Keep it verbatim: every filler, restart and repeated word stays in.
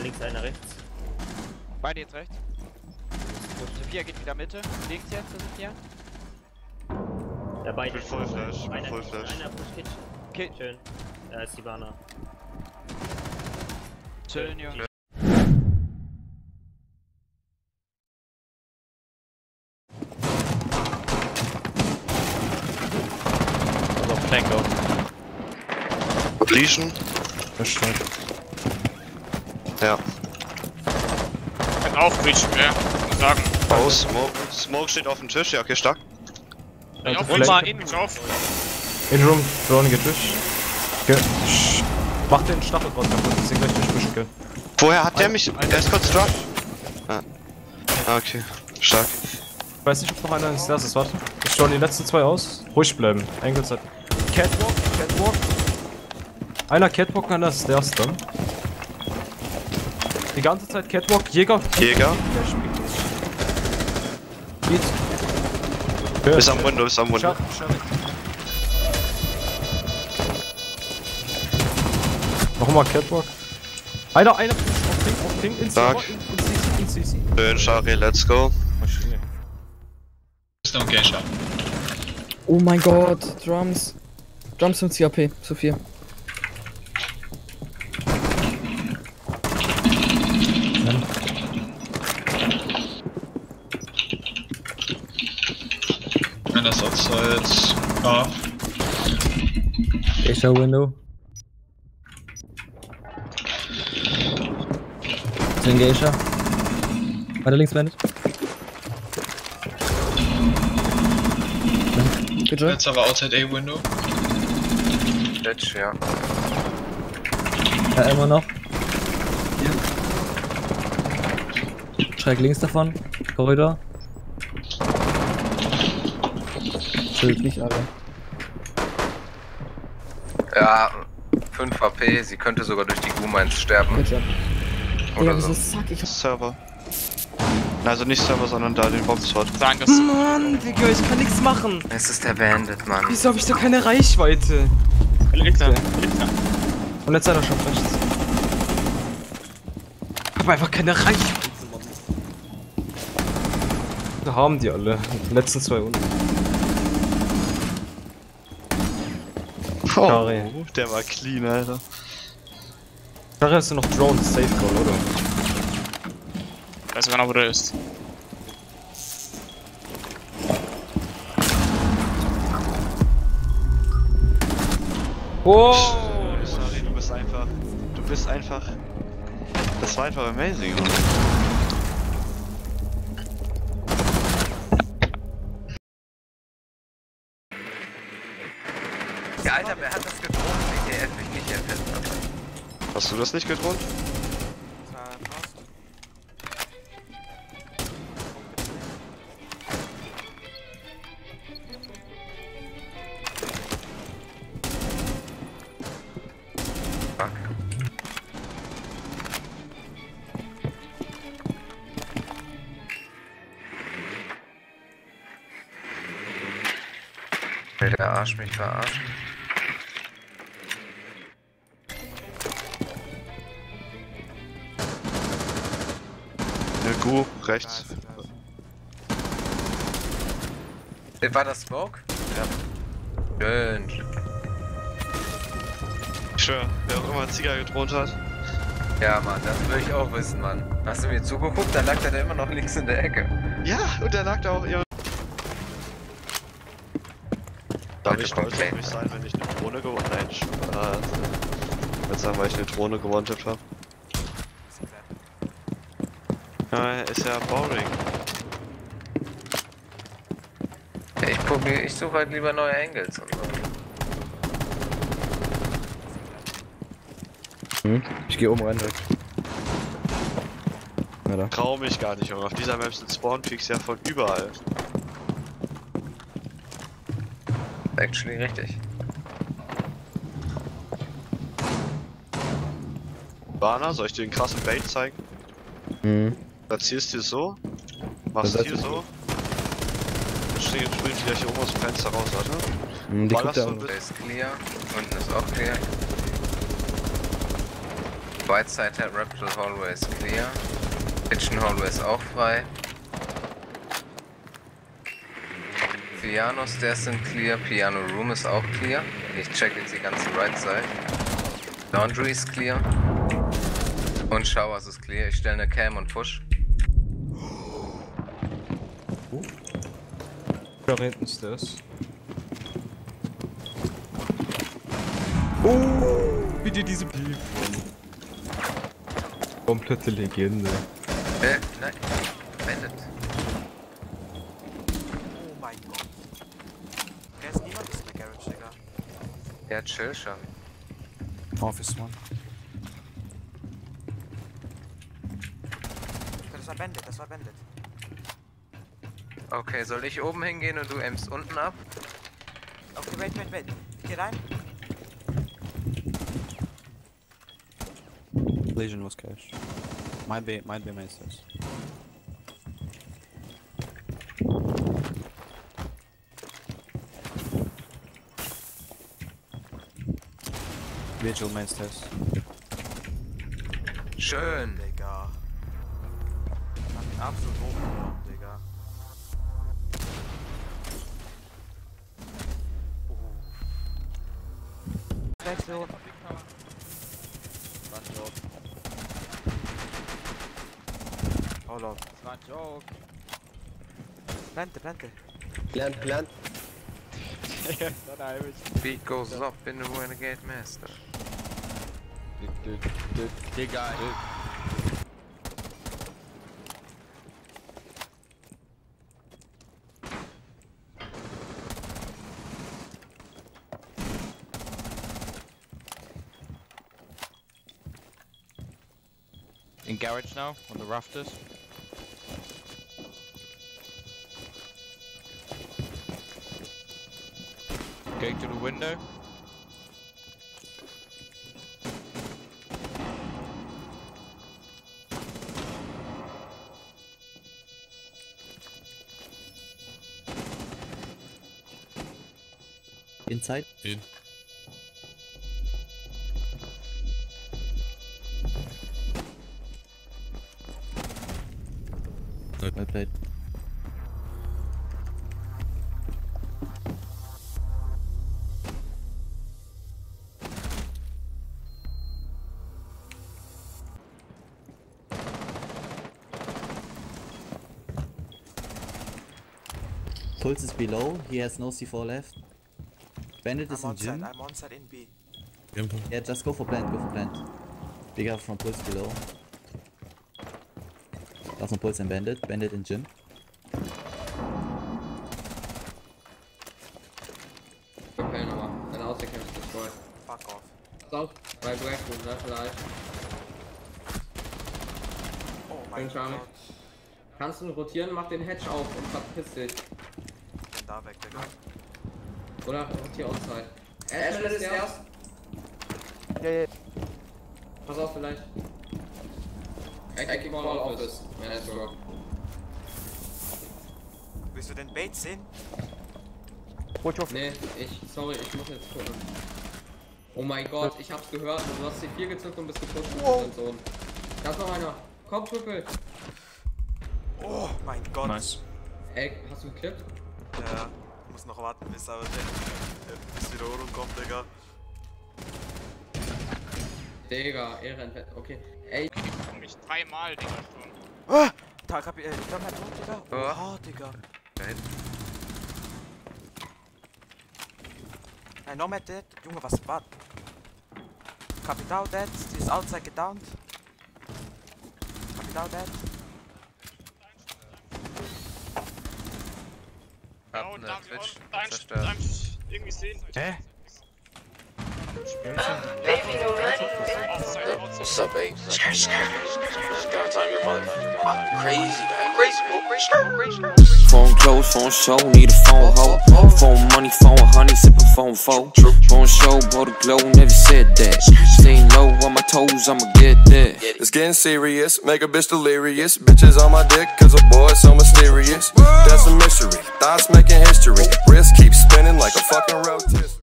links, einer rechts. Beide jetzt rechts. Sophia geht wieder Mitte. Links jetzt, Sophia. Ja, beide. Ich bin voll Flash, ich bin einer, voll Flash. Einer push Kitchen. Okay. Schön. Da ist die Bana. Schön, ja. Also Flank auf. Legion. Verstanden. Ja. Kann auch breachen, ja. Muss sagen. Aus. Smoke. Smoke steht auf dem Tisch. Ja, okay, stark. Ich auf Flank. mal innen drauf. In-Room, Drone geht durch. Ge Sch Mach den Stacheldraht kaputt, dass sie gleich durchmischen können. Woher hat der Ein- mich? ein- Der ist kurz drauf. Ah. Ah, okay. Stark. Ich weiß nicht, ob noch einer ins Stairs ist, warte. Ich schaue die letzten zwei aus. Ruhig bleiben. Engels hat. Catwalk, Catwalk. Einer Catwalk, einer Stairs dann. Die ganze Zeit Catwalk, Jäger. Jäger. Der spielt nicht. Geht. Ist am Window, ist am Window. Schaffen, schaffen. Nochmal Catwalk. Einer, einer, auf Ping, auf Ping, in Stark. Server, in, in C C, in C C. Schön, Shari, let's go. Maschine. Ist noch ein Geisha. Oh mein Gott, Drums. Drums fünfzig A P, Sophia. Einer ist outside. Ah. Geisha Window. Ist ein Geisha. Weiter links, Bandit. Bitte? Jetzt aber outside A Window. Let's, ja. Ja, immer noch. Schräg links davon. Korridor. Schild nicht, aber. Ja, fünf H P, sie könnte sogar durch die Goo-Mines sterben. Bitte. Oder Digga, so. wieso zack ich. Server. Also nicht Server, sondern da den Boxspot. Sagen, dass Mann, Digga, ich kann nichts machen. Es ist der Bandit, Mann. Wieso hab ich da keine Reichweite? Elixir. Elixir. Und jetzt einer schon rechts. Ich hab einfach keine Reichweite, Mann. Da haben die alle. Die letzten zwei unten. Oh, Kari. der war clean, Alter. Kari hast du noch Drone Safe Call, oder? Ich weiß genau, wo der ist. Wow! Sorry, du bist einfach. Du bist einfach. Das war einfach amazing, oder? Ja, Alter, wer hat das gedroht? D T F mich nicht erfasst. Hast du das nicht gedroht? Will der Arsch mich verarschen? Ne, Gu, rechts. War das Smoke? Ja. Schön. Ich schwör, wer auch immer Ziga gedroht hat. Ja, Mann, das will ich auch wissen, Mann. Hast du mir zugeguckt? Dann lag der da immer noch links in der Ecke. Ja, und der lag da auch ihr. Darf ich stolz auf mich sein, wenn ich eine Drohne gewonnen habe? Nein, Spaß. Jetzt sagen, weil ich eine Drohne gewonnen habe. Ja, ist ja boring. Ja, ich probiere, ich suche halt lieber neue Angles und so. Hm? Ich geh oben rein direkt. Ja, da. Trau mich gar nicht, Junge. Auf dieser Map sind Spawn-Peaks ja von überall. Actually richtig. Bana, soll ich dir den krassen Bait zeigen? Mhm. Platzierst dir so, machst Das hier heißt- so. Dann stehen springt die gleich hier oben aus dem Fenster raus, warte. Mhm, die Ballerst guckt ja so auch ein noch. Der ist clear. Unten ist auch clear. White side hat Reptile Hallway ist clear. Kitchen Hallway ist auch frei. Piano Stairs sind clear, Piano Room ist auch clear. Ich check jetzt die ganze Right Side. Laundry ist clear. Und Showers ist clear. Ich stelle eine Cam und push. Da hinten Stairs. Oh, wie die diese Piep. Komplette Legende. Äh, nein. Bandit. Oh mein Gott. Da ist niemand in der Garage, Digga. Ja, chill schon. Office one. Das war Bandit, das war Bandit. Okay, soll ich oben hingehen und du aimst unten ab? Okay, wait, wait, wait. Geh rein. Legion was cash. Might be, might be Masters. Vigil Masters. Schön. Digga. Ich hab ihn absolut hochgenommen, Digga. Oh. Wechsel. Oh Lord. Das war ein Joke. Plante, plante. Plant, plant. Beat goes up in the Renegade Master. Digga, in garage now, on the rafters. Going to the window. Inside? In. Well played. Pulse is below, he has no C four left. Bandit is I'm in onside, gym. I'm onside in B. Yeah, just go for plant, go for plant. Bigger from Pulse below. That's no Pulse and Bandit, Bandit in gym. Okay, nochmal. Deine Ausweg ist destroyed. Fuck off. Pass auf, bei Black Room, da vielleicht. Oh mein Charme. Gott. Kannst du rotieren, mach den Hedge auf und verpiss dich. Ich bin da weg, Digga. Oder rotier outside. Ashman ist erst. Ja, ja. Pass auf vielleicht. Active Ball Office. Manager. Willst du den Bait sehen? Nee, ich, sorry, ich muss jetzt gucken. Oh mein Gott, ich hab's gehört. Du hast C vier gezückt und bist gepusht mit deinem Sohn. Da ist noch einer. Komm, Triple. Oh mein Gott. Nice. Ey, hast du geklippt? Ja, ich muss noch warten, bis aber der, bis wieder rumkommt, Digga. Digga, Ehrenfett, okay. Ey. Ich mich dreimal, Digga, schon. Ah! Tag hab ich, äh, ich glaub, mein Tod, Digga. Oh, Digga. Nein, no man dead. Junge, was war? Kapital dead, die ist outside gedownt. Kapital dead. Ja, und darf ich auch dein, dein irgendwie sehen. Hä? What's up, babe? Crazy, man. Crazy, crazy, crazy. Phone close, phone show, need a phone hoe. Phone money, phone honey, sipping phone foe. Phone show, blow the glow, never said that. Staying low on my toes, I'ma get that. It's getting serious, make a bitch delirious. Bitches on my dick, cause a boy so mysterious. That's a mystery, thoughts making history. Wrist keeps spinning like a fucking rotisserie.